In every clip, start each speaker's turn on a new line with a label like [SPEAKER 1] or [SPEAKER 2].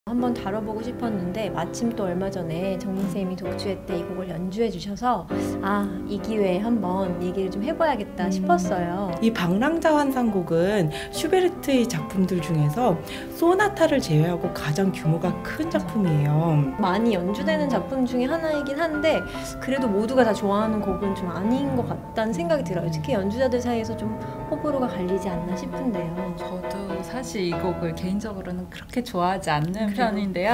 [SPEAKER 1] 한번 다뤄보고 싶었는데 마침 또 얼마 전에 정민쌤이 독주회 때 이 곡을 연주해 주셔서 이 기회에 한번 얘기를 좀 해봐야겠다 싶었어요.
[SPEAKER 2] 이 방랑자 환상곡은 슈베르트의 작품들 중에서 소나타를 제외하고 가장 규모가 큰 작품이에요.
[SPEAKER 1] 많이 연주되는 작품 중에 하나이긴 한데 그래도 모두가 다 좋아하는 곡은 좀 아닌 것 같다는 생각이 들어요. 특히 연주자들 사이에서 좀 호불호가 갈리지 않나 싶은데요.
[SPEAKER 3] 저도 사실 이 곡을 개인적으로는 그렇게 좋아하지 않는 편인데요.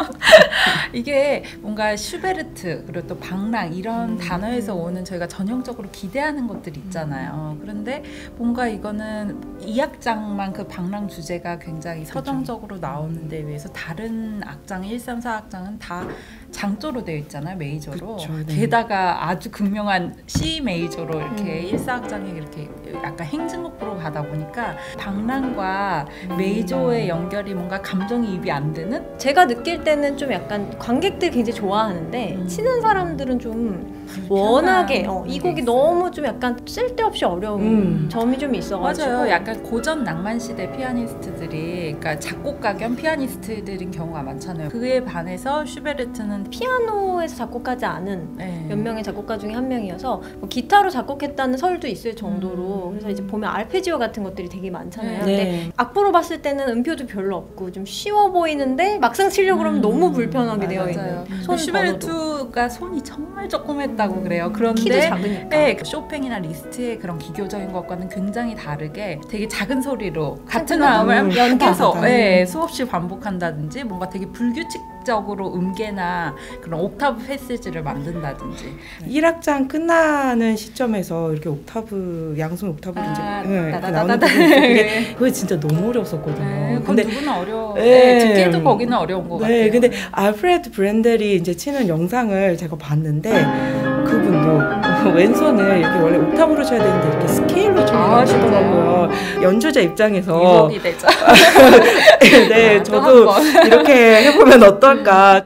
[SPEAKER 3] 이게 뭔가 슈베르트 그리고 또 방랑 이런 단어에서 오는 저희가 전형적으로 기대하는 것들이 있잖아요. 그런데 뭔가 이거는 2악장만 그 방랑 주제가 굉장히 서정적으로 나오는 데 비해서 다른 악장 1, 3, 4악장은 다 장조로 되어 있잖아요. 메이저로.
[SPEAKER 2] 그쵸, 네.
[SPEAKER 3] 게다가 아주 극명한 C 메이저로 이렇게 1, 4악장이 이렇게 약간 행진곡으로 가다 보니까 방랑과 메이저의 연결이 뭔가 감정이입이 안 되는?
[SPEAKER 1] 제가 느낄 때는 좀 약간 관객들이 굉장히 좋아하는데 치는 사람들은 좀 워낙에 이 곡이 너무 좀 약간 쓸데없이 어려운 점이 좀 있어가지고.
[SPEAKER 3] 맞아요. 약간 고전 낭만 시대 피아니스트들이 그러니까 작곡가 겸 피아니스트들인 경우가 많잖아요. 그에 반해서 슈베르트는
[SPEAKER 1] 피아노에서 작곡하지 않은 몇 명의 작곡가 중에 한 명이어서 뭐 기타로 작곡했다는 설도 있을 정도로 그래서 이제 보면 알페지오 같은 것들이 되게 많잖아요. 근데 악보로 봤을 때는 음표도 별로 없고 좀 쉬워 보이는데 막상 치려고 그러면 너무 불편하게 되어 있는.
[SPEAKER 3] 슈베르트가 손이 정말 조그맸다고 그래요. 그런데
[SPEAKER 1] 키도 작으니까.
[SPEAKER 3] 네, 쇼팽이나 리스트의 그런 기교적인 것과는 굉장히 다르게 되게 작은 소리로 같은 마음을 계속 수없이 반복한다든지 뭔가 되게 불규칙적으로 음계나 그런 옥타브 패시지를 만든다든지
[SPEAKER 2] 1악장 끝나는 시점에서 이렇게 옥타브 양손 옥타브를 나오는 그게 진짜 너무 어려웠었거든요.
[SPEAKER 3] 근데 누구나 어려워. 듣기에도 거기는 어려운 것 같아요.
[SPEAKER 2] 근데 알프레드 브렌델이 이제 치는 영상을 제가 봤는데 그분도 왼손을 이렇게 원래 옥타브로 쳐야 되는데 이렇게 스케일로 치는 하시더라고요. 연주자 입장에서
[SPEAKER 3] 유혹이 되죠.
[SPEAKER 2] 네, 저도 이렇게 해보면 어떨까.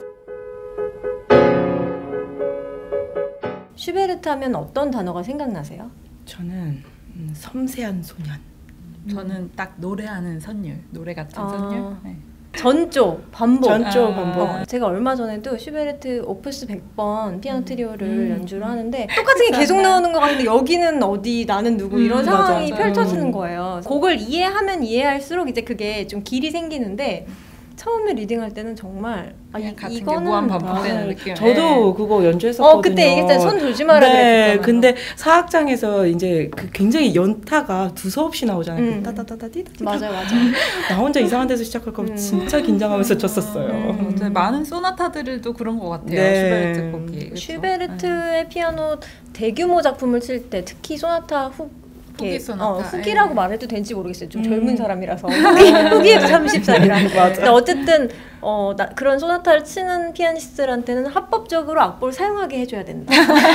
[SPEAKER 1] 슈베르트 하면 어떤 단어가 생각나세요?
[SPEAKER 2] 저는 섬세한 소년.
[SPEAKER 3] 저는 딱 노래하는 선율, 노래 같은 선율. 네.
[SPEAKER 1] 전조, 반복. 제가 얼마 전에도 슈베르트 오프스 100번 피아노 트리오를 연주를 하는데 똑같은 게 계속 나오는 것 같은데 여기는 어디, 나는 누구 이런 상황이 펼쳐지는 거예요. 곡을 이해하면 이해할수록 이제 그게 좀 길이 생기는데 처음에 리딩할 때는 정말
[SPEAKER 3] 이거는 무한 반복되는 느낌.
[SPEAKER 2] 저도 그거 연주했었거든요.
[SPEAKER 1] 그때 얘기했잖아요. 손 조심하라 그랬잖아요.
[SPEAKER 2] 근데 4악장에서 이제 그 굉장히 연타가 두서없이 나오잖아요. 따다다다디다.
[SPEAKER 1] 맞아요.
[SPEAKER 2] 나 혼자 이상한 데서 시작할 거면 진짜 긴장하면서 쳤었어요.
[SPEAKER 3] 많은 소나타들도 그런 것 같아요. 슈베르트 곡이. 그렇죠?
[SPEAKER 1] 슈베르트의 피아노 대규모 작품을 칠 때 특히 소나타 후기라고 말해도 될지 모르겠어요. 좀 젊은 사람이라서 후기에도 30살이라. 근데 어쨌든 그런 소나타를 치는 피아니스트들한테는 합법적으로 악보를 사용하게 해줘야 된다.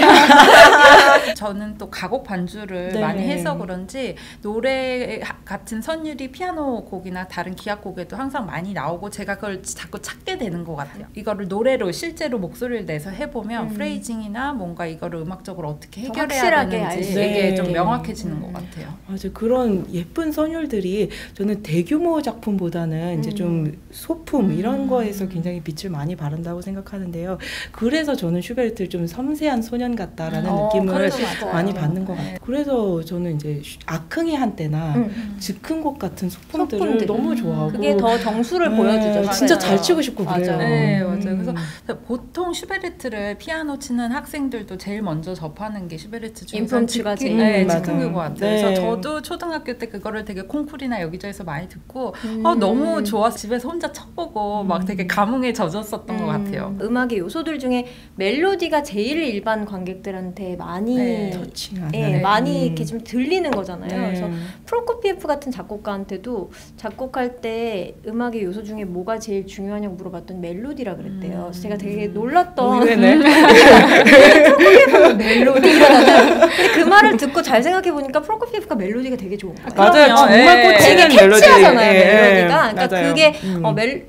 [SPEAKER 3] 저는 또 가곡 반주를 많이 해서 그런지 노래 같은 선율이 피아노 곡이나 다른 기악곡에도 항상 많이 나오고 제가 그걸 자꾸 찾게 되는 것 같아요. 이거를 노래로 실제로 목소리를 내서 해보면 프레이징이나 뭔가 이거를 음악적으로 어떻게 해결해야 되는지 이게 좀 명확해지는 것 같아요.
[SPEAKER 2] 맞아요. 그런 예쁜 선율들이 저는 대규모 작품보다는 이제 좀 소품 이런 거에서 굉장히 빛을 많이 바른다고 생각하는데요. 그래서 저는 슈베르트를 좀 섬세한 소년 같다라는 느낌을 많이 받는 것 같아요. 그래서 저는 이제 아크니 한때나 즉흥곡 같은 소품들을 너무 좋아하고
[SPEAKER 1] 그게 더 정수를 보여주죠.
[SPEAKER 2] 진짜 잘 치고 싶고 그래요.
[SPEAKER 3] 네, 맞아요. 그래서 보통 슈베르트를 피아노 치는 학생들도 제일 먼저 접하는 게 슈베르트 중에서 즉흥인 것 같아요. 그래서 저도 초등학교 때 그거를 되게 콩쿠르나 여기저기서 많이 듣고 너무 좋아서 집에서 혼자 쳐보고 막 되게 감흥에 젖었었던 것 같아요.
[SPEAKER 1] 음악의 요소들 중에 멜로디가 제일 일반 관객들한테 많이 많이 이렇게 좀 들리는 거잖아요. 그래서 프로코피에프 같은 작곡가한테도 작곡할 때 음악의 요소 중에 뭐가 제일 중요하냐고 물어봤더니 멜로디라 그랬대요. 그래서 제가 되게 놀랐던 프로코피에프가 멜로디 이러다가 근데 그 말을 듣고 잘 생각해 보니까 프로코피에프가 멜로디가 되게 좋은 거예요.
[SPEAKER 2] 맞아요. 정말 꽂히는
[SPEAKER 1] 되게
[SPEAKER 2] 멜로디.
[SPEAKER 1] 캐치하잖아요. 멜로디가. 그러니까 그게 멜로디를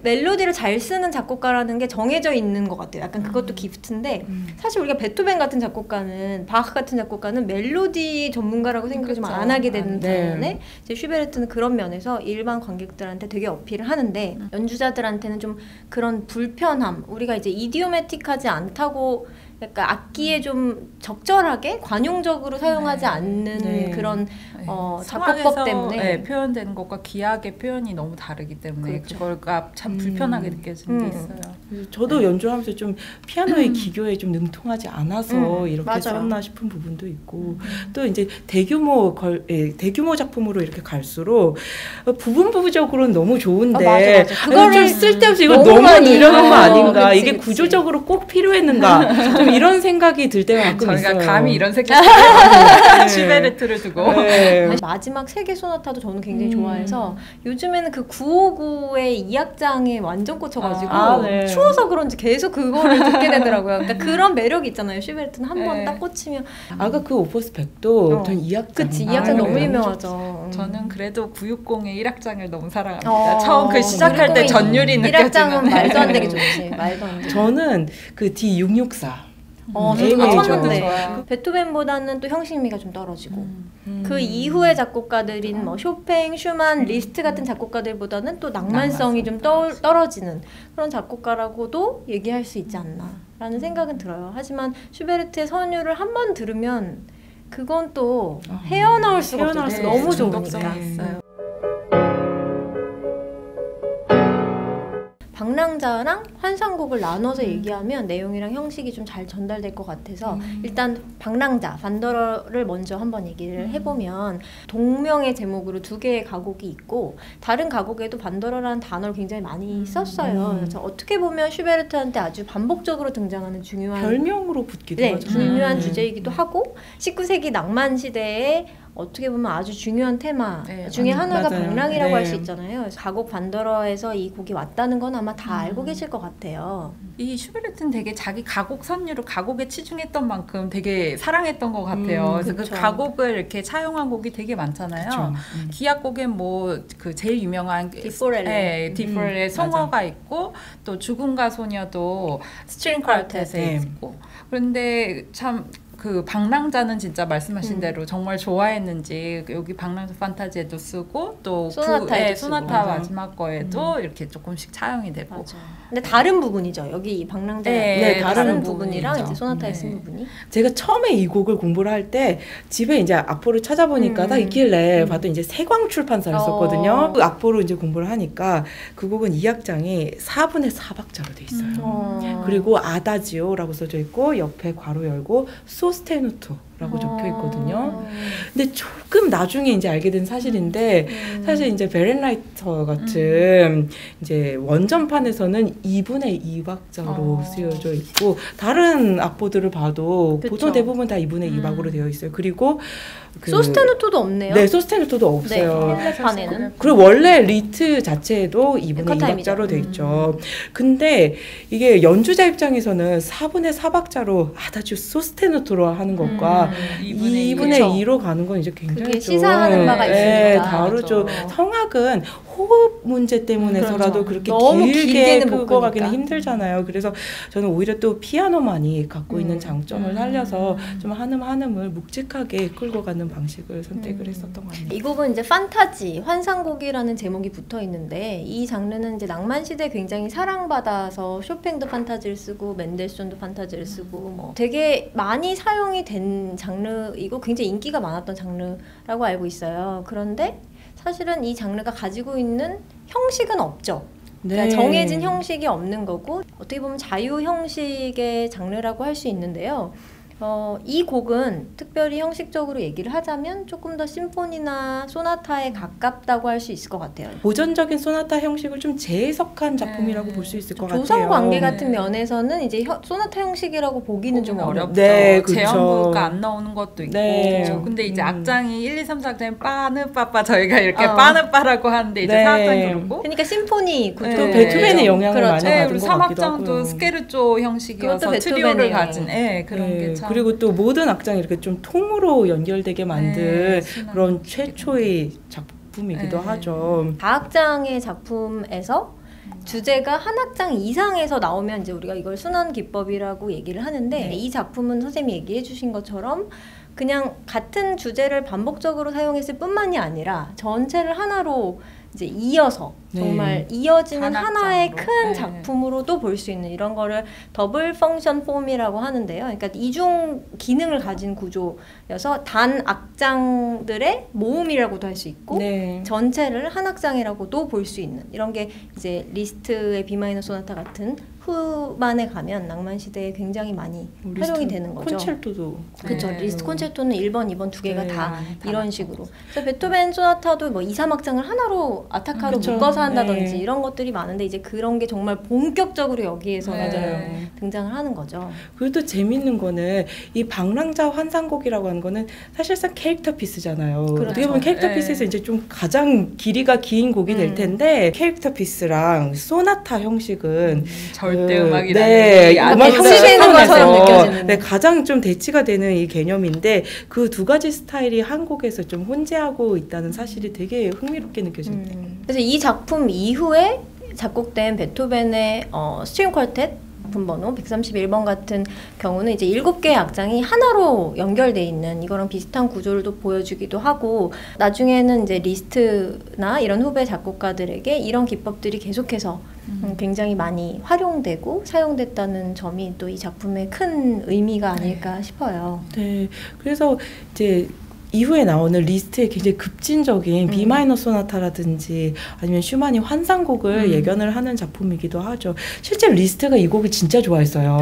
[SPEAKER 1] 멜로디를 잘 쓰는 작곡가라는 게 정해져 있는 것 같아요. 약간 그것도 기프트인데 사실 우리가 베토벤 같은 작곡가는 바흐 같은 작곡가는 멜로디 전문가라고 생각을 좀 안 하게 되는 반면에 이제 슈베르트는 그런 면에서 일반 관객들한테 되게 어필을 하는데 연주자들한테는 좀 그런 불편함, 우리가 이제 이디오매틱하지 않다고 약간 악기에 좀 적절하게 관용적으로 사용하지 않는 그런 작곡법 때문에
[SPEAKER 3] 표현되는 것과 기하게 표현이 너무 다르기 때문에 그걸가 참 불편하게 느껴지는 게 있어요.
[SPEAKER 2] 저도 연주하면서 좀 피아노의 기교에 좀 능통하지 않아서 이렇게
[SPEAKER 1] 맞아요.
[SPEAKER 2] 썼나 싶은 부분도 있고 또 이제 대규모 작품으로 이렇게 갈수록 부분적으로는 너무 좋은데
[SPEAKER 1] 맞아. 그거를
[SPEAKER 2] 좀 쓸데없이 이거 너무 늘려놓은 거 아닌가, 이게 구조적으로 꼭 필요했는가 좀 이런 생각이 들 때가 가끔
[SPEAKER 3] 저희가
[SPEAKER 2] 있어요.
[SPEAKER 3] 감히 이런 생각을 슈베르트를 두고
[SPEAKER 1] 마지막 세계 소나타도 저는 굉장히 좋아해서 요즘에는 그 959의 2악장에 완전 꽂혀가지고 추워서 그런지 계속 그거를 듣게 되더라고요. 그러니까 그런 매력이 있잖아요. 슈베르트는 한 번 딱 꽂히면
[SPEAKER 2] 아까 그 오퍼스 100도 전 2악장
[SPEAKER 1] 그치 2악장 너무 유명하죠.
[SPEAKER 3] 저는 그래도 960의 1악장을 너무 사랑합니다. 처음 그 시작할 때
[SPEAKER 1] 960의
[SPEAKER 3] 전율이 느껴지는
[SPEAKER 1] 1악장은 말도 안 되게 좋지. 말도 안 돼.
[SPEAKER 2] 저는 그 D664
[SPEAKER 1] 좋았는데 베토벤보다는 또 형식미가 좀 떨어지고 그 이후의 작곡가들인 뭐 쇼팽, 슈만, 리스트 같은 작곡가들보다는 또 낭만성이 좀 떨어지는 그런 작곡가라고도 얘기할 수 있지 않나 라는 생각은 들어요. 하지만 슈베르트의 선율을 한 번 들으면 그건 또 헤어나올 수가 없어요. 너무 좋으니까. 방랑자랑 환상곡을 나눠서 얘기하면 내용이랑 형식이 좀 잘 전달될 것 같아서 일단 방랑자, 반더러를 먼저 한번 얘기를 해보면 동명의 제목으로 2개의 가곡이 있고 다른 가곡에도 반더러라는 단어를 굉장히 많이 썼어요. 그래서 어떻게 보면 슈베르트한테 아주 반복적으로 등장하는 중요한
[SPEAKER 2] 별명으로 붙기도 하죠.
[SPEAKER 1] 중요한 주제이기도 하고 19세기 낭만 시대에 어떻게 보면 아주 중요한 테마 중에 하나가 방랑이라고 할 수 있잖아요. 그래서 가곡 반더러에서 이 곡이 왔다는 건 아마 다 알고 계실 것 같아요.
[SPEAKER 3] 이 슈베르트는 되게 자기 가곡 선율을 가곡에 치중했던 만큼 되게 사랑했던 것 같아요. 그래서 그 가곡을 이렇게 차용한 곡이 되게 많잖아요. 기악곡엔 뭐 그 제일 유명한 디포렐레 송어가 있고 또 죽음과 소녀도 스트링 쿼르텟에 있고 그런데 참 그 방랑자는 진짜 말씀하신 대로 정말 좋아했는지 여기 방랑자 판타지에도 쓰고 또 소나타 마지막 거에도 이렇게 조금씩 차용이 되고
[SPEAKER 1] 근데 다른 부분이죠. 여기 이 방랑자 다른 부분이랑 이제 소나타에 쓴 부분이
[SPEAKER 2] 제가 처음에 이 곡을 공부를 할 때 집에 이제 악보를 찾아보니까 딱 있길래 봤더니 이제 세광 출판사를 썼거든요. 그 악보로 이제 공부를 하니까 그 곡은 2악장이 4분의 4박자로 돼 있어요. 그리고 아다지오라고 써져 있고 옆에 괄호 열고 소스테누토라고 적혀 있거든요. 근데 조금 나중에 이제 알게 된 사실인데 사실 이제 베렌라이터 같은 이제 원전판에서는 2분의 2박자로 쓰여져 있고 다른 악보들을 봐도 보통 대부분 다 2분의 2박으로 되어 있어요. 그리고
[SPEAKER 1] 소스테누토도 없네요.
[SPEAKER 2] 네, 소스테누토도 없어요.
[SPEAKER 1] 헬레판에는.
[SPEAKER 2] 그리고 원래 리트 자체에도 2분의 2박자로 돼 있죠. 근데 이게 연주자 입장에서는 4분의 4박자로 아다지오 소스테누토로 하는 것과 2분의 2로 가는 건 이제 굉장히 좀
[SPEAKER 1] 시사하는 바가 있으니까.
[SPEAKER 2] 다르죠. 성악은 호흡 문제 때문에서라도 그렇게 길게 끌고 가기는 힘들잖아요. 그래서 저는 오히려 또 피아노만이 갖고 있는 장점을 살려서 좀 한음을 묵직하게 끌고 가는 방식을 선택을 했었던 것 같아요.
[SPEAKER 1] 이 곡은 이제 판타지, 환상곡이라는 제목이 붙어 있는데 이 장르는 이제 낭만 시대에 굉장히 사랑받아서 쇼팽도 판타지를 쓰고 멘델스존도 판타지를 쓰고 뭐 되게 많이 사용이 된 장르이고 굉장히 인기가 많았던 장르라고 알고 있어요. 그런데 사실은 이 장르가 가지고 있는 형식은 없죠. 그러니까 정해진 형식이 없는 거고 어떻게 보면 자유 형식의 장르라고 할 수 있는데요. 이 곡은 특별히 형식적으로 얘기를 하자면 조금 더 심포니나 소나타에 가깝다고 할 수 있을 것 같아요.
[SPEAKER 2] 고전적인 소나타 형식을 좀 재해석한 작품이라고 볼 수 있을 것 같아요.
[SPEAKER 1] 조성 관계 같은 면에서는 이제 소나타 형식이라고 보기는 좀 어렵죠.
[SPEAKER 2] 네, 그렇죠.
[SPEAKER 3] 제형부가 안 나오는 것도 있고. 그렇죠. 근데 이제 악장이 1, 2, 3, 4악장이 빠느빠빠 저희가 이렇게 빠느빠라고 하는데 이제 4악장이 그렇고.
[SPEAKER 1] 그러니까 심포니 구조.
[SPEAKER 2] 또 베토벤의 영향을 많이 받은 것 같기도 하고.
[SPEAKER 3] 3악장도 스케르조 형식이어서 트리오를 가진 그런 게 참.
[SPEAKER 2] 그리고 또 모든 악장이 이렇게 좀 통으로 연결되게 만든 그런 최초의 작품이기도 하죠.
[SPEAKER 1] 다악장의 작품에서 주제가 한 악장 이상에서 나오면 이제 우리가 이걸 순환 기법이라고 얘기를 하는데
[SPEAKER 2] 네.
[SPEAKER 1] 이 작품은 선생님이 얘기해 주신 것처럼 그냥 같은 주제를 반복적으로 사용했을 뿐만이 아니라 전체를 하나로 이제 이어서 정말 이어지는 하나의 큰 작품으로도 볼 수 있는 이런 거를 더블 펑션 폼이라고 하는데요. 그러니까 이중 기능을 가진 구조여서 단 악장들의 모음이라고도 할 수 있고 전체를 한 악장이라고도 볼 수 있는 이런 게 이제 리스트의 B 마이너 소나타 같은 후반에 가면 낭만 시대에 굉장히 많이 활용이 되는 거죠.
[SPEAKER 2] 콘체르토도
[SPEAKER 1] 그렇죠. 리스트 콘체르토는 1번, 2번 두 개가 다 이런 식으로. 그래서 베토벤 소나타도 뭐 2, 3악장을 하나로 아타카로 묶어서 한다든지 이런 것들이 많은데 이제 그런 게 정말 본격적으로 여기에서 등장을 하는 거죠.
[SPEAKER 2] 그리고 또 재밌는 거는 이 방랑자 환상곡이라고 하는 거는 사실상 캐릭터 피스잖아요.
[SPEAKER 1] 그렇죠.
[SPEAKER 2] 어떻게 보면 캐릭터 피스에서 이제 좀 가장 길이가 긴 곡이 될 텐데 캐릭터 피스랑 소나타 형식은
[SPEAKER 3] 절대 음악이라는
[SPEAKER 1] 음악 형식되는 것처럼 느껴지는
[SPEAKER 2] 가장 좀 대치가 되는 이 개념인데 그 두 가지 스타일이 한 곡에서 좀 혼재하고 있다는 사실이 되게 흥미롭게 느껴집니다.
[SPEAKER 1] 그래서 이 작품 이후에 작곡된 베토벤의 스트링 쿼텟 번호 131번 같은 경우는 이제 7개의 악장이 하나로 연결돼 있는 이거랑 비슷한 구조를 또 보여주기도 하고 나중에는 이제 리스트나 이런 후배 작곡가들에게 이런 기법들이 계속해서 굉장히 많이 활용되고 사용됐다는 점이 또 이 작품의 큰 의미가 아닐까 싶어요.
[SPEAKER 2] 네, 그래서 이제 이후에 나오는 리스트에 굉장히 급진적인 B 마이너 소나타라든지 아니면 슈만이 환상곡을 예견을 하는 작품이기도 하죠. 실제 리스트가 이 곡을 진짜 좋아했어요.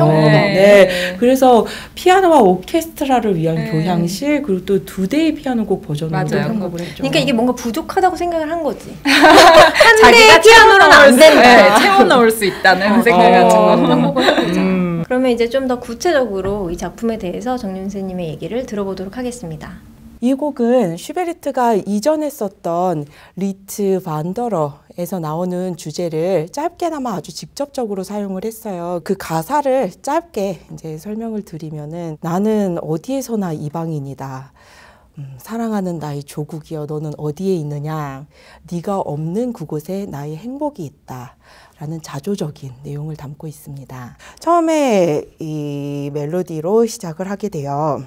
[SPEAKER 2] 그래서 피아노와 오케스트라를 위한 교향실 그리고 또 2대의 피아노 곡 버전으로 편곡을 했죠.
[SPEAKER 1] 그러니까 이게 뭔가 부족하다고 생각을 한 거지. 한 대의 피아노로는 안 된다.
[SPEAKER 3] 채워넣을 수 있다는 생각을 가지고
[SPEAKER 1] 편곡을 해보자. 그러면 이제 좀 더 구체적으로 이 작품에 대해서 정윤 선생님의 얘기를 들어보도록 하겠습니다.
[SPEAKER 2] 이 곡은 슈베르트가 이전에 썼던 리트 반더러에서 나오는 주제를 짧게나마 아주 직접적으로 사용을 했어요. 그 가사를 짧게 이제 설명을 드리면은 나는 어디에서나 이방인이다. 사랑하는 나의 조국이여 너는 어디에 있느냐. 네가 없는 그곳에 나의 행복이 있다. 라는 자조적인 내용을 담고 있습니다. 처음에 이 멜로디로 시작을 하게 돼요.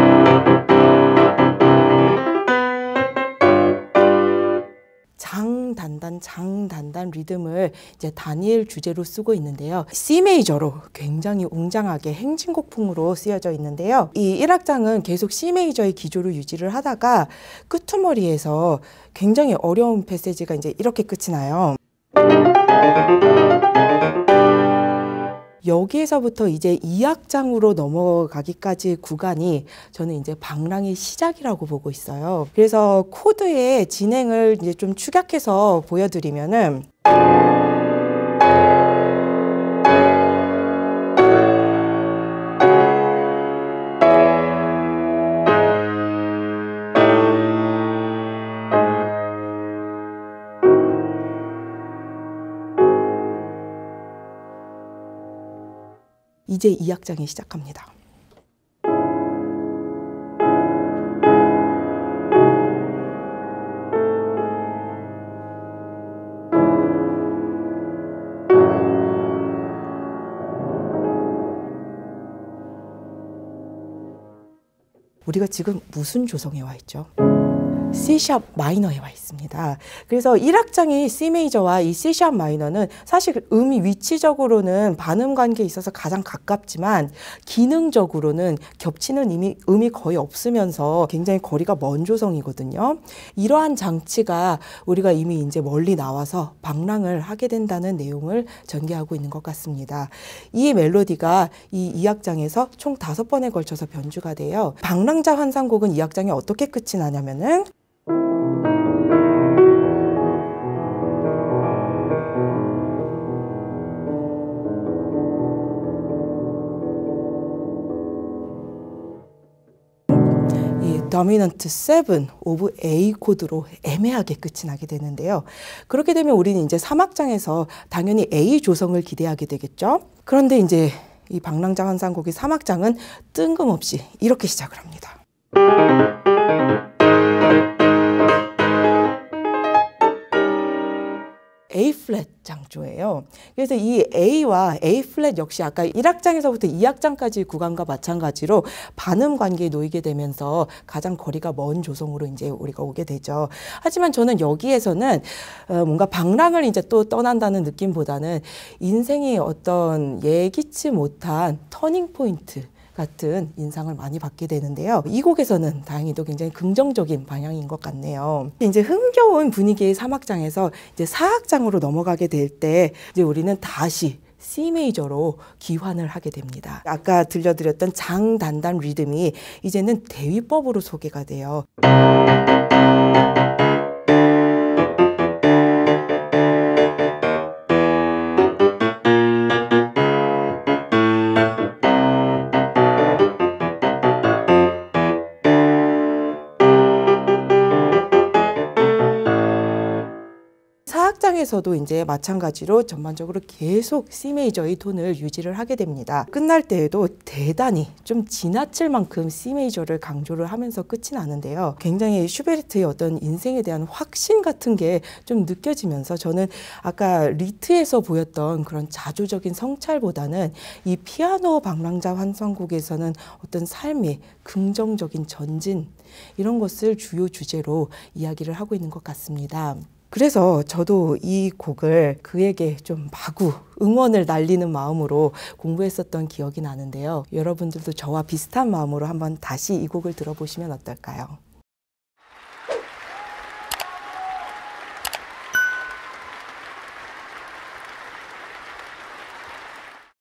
[SPEAKER 2] 장단단 리듬을 이제 다니엘 주제로 쓰고 있는데요. C 메이저로 굉장히 웅장하게 행진곡풍으로 쓰여져 있는데요. 이 1악장은 계속 C 메이저의 기조를 유지를 하다가 끄트머리에서 굉장히 어려운 패세지가 이제 이렇게 끝이 나요. 여기에서부터 이제 2악장으로 넘어가기까지 구간이 저는 이제 방랑의 시작이라고 보고 있어요. 그래서 코드의 진행을 이제 좀 축약해서 보여드리면은 이제 2악장이 시작합니다. 우리가 지금 무슨 조성에 와 있죠? C샵 마이너에 와 있습니다. 그래서 1악장이 C 메이저와 이 C샵 마이너는 사실 음이 위치적으로는 반음 관계에 있어서 가장 가깝지만 기능적으로는 겹치는 음이 거의 없으면서 굉장히 거리가 먼 조성이거든요. 이러한 장치가 우리가 이미 이제 멀리 나와서 방랑을 하게 된다는 내용을 전개하고 있는 것 같습니다. 이 멜로디가 이 2악장에서 총 5번에 걸쳐서 변주가 돼요. 방랑자 환상곡은 2악장이 어떻게 끝이 나냐면은 도미넌트 7 오브 A 코드로 애매하게 끝이 나게 되는데요. 그렇게 되면 우리는 이제 3악장에서 당연히 A 조성을 기대하게 되겠죠. 그런데 이제 이 방랑자 환상곡의 3악장은 뜬금없이 이렇게 시작을 합니다. A 플랫 장조예요. 그래서 이 A와 A 플랫 역시 아까 1악장에서부터 2악장까지 구간과 마찬가지로 반음 관계에 놓이게 되면서 가장 거리가 먼 조성으로 이제 우리가 오게 되죠. 하지만 저는 여기에서는 뭔가 방랑을 이제 또 떠난다는 느낌보다는 인생이 어떤 예기치 못한 터닝 포인트 같은 인상을 많이 받게 되는데요. 이 곡에서는 다행히도 굉장히 긍정적인 방향인 것 같네요. 이제 흥겨운 분위기의 3악장에서 이제 4악장으로 넘어가게 될 때 이제 우리는 다시 C 메이저로 기환을 하게 됩니다. 아까 들려드렸던 장단단 리듬이 이제는 대위법으로 소개가 돼요. 에서도 이제 마찬가지로 전반적으로 계속 C 메이저의 톤을 유지를 하게 됩니다. 끝날 때에도 대단히 좀 지나칠 만큼 C 메이저를 강조를 하면서 끝이 나는데요. 굉장히 슈베르트의 어떤 인생에 대한 확신 같은 게 좀 느껴지면서 저는 아까 리트에서 보였던 그런 자조적인 성찰보다는 이 피아노 방랑자 환성곡에서는 어떤 삶의 긍정적인 전진 이런 것을 주요 주제로 이야기를 하고 있는 것 같습니다. 그래서 저도 이 곡을 그에게 좀 마구 응원을 날리는 마음으로 공부했었던 기억이 나는데요. 여러분들도 저와 비슷한 마음으로 한번 다시 이 곡을 들어보시면 어떨까요?